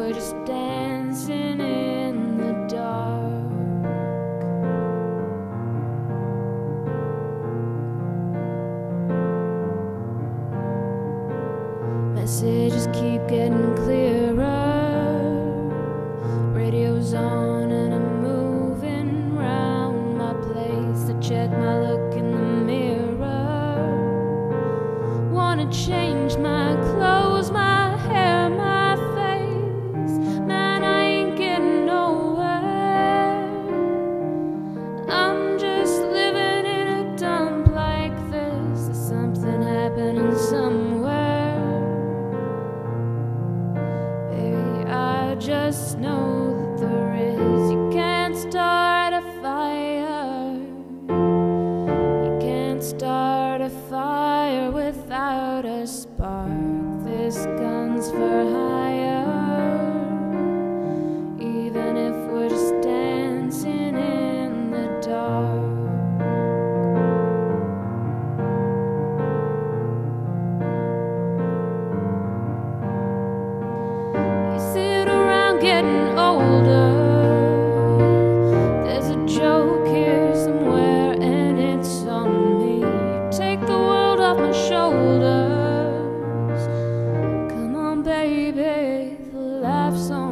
we're just dancing in the dark. Messages keep getting clearer. Radio's on and I'm moving round my place to check my look in the mirror. Wanna change my clothes, my hair, my face. Man, I ain't getting nowhere. I'm just living in a dump like this. There's something happening somewhere. Baby, I just know that there is. You can't start a fire. You can't start a fire without a spark. This gun's for hire, even if we're just dancing in the dark. You sit around getting older. There's a joke here somewhere and it's on me. You take the world off my shoulders. Come on, baby, the laugh's on